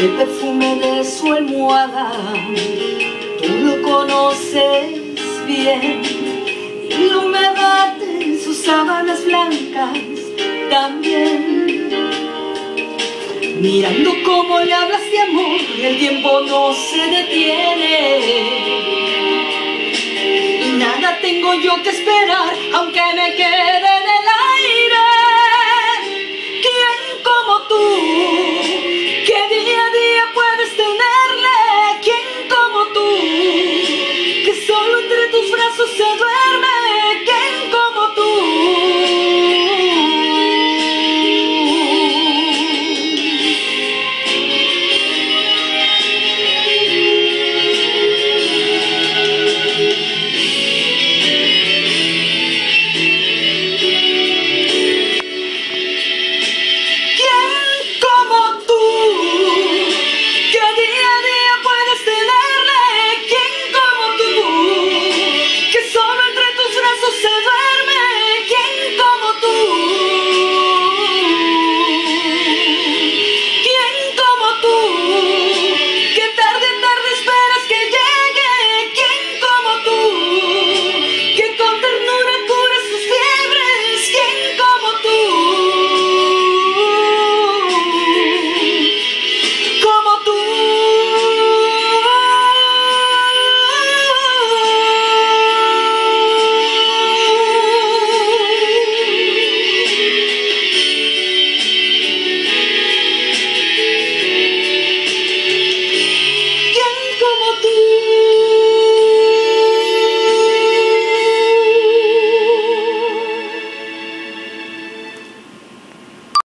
el perfume de su almohada, tú lo conoces bien, y la humedad de sus sábanas blancas también. Mirando cómo le hablas de amor, el tiempo no se detiene, y nada tengo yo que esperar, aunque me quede en el aire. ¿Quién como tú, que día a día puedes tenerle? ¿Quién como tú, que solo entre tus brazos se duerme?